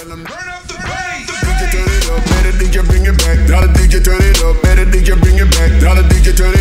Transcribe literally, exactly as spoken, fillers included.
Turn up the bass. D J turn it up, better D J bring it back. Now the D J turn it up, better D J bring it back. Now the D J turn it up.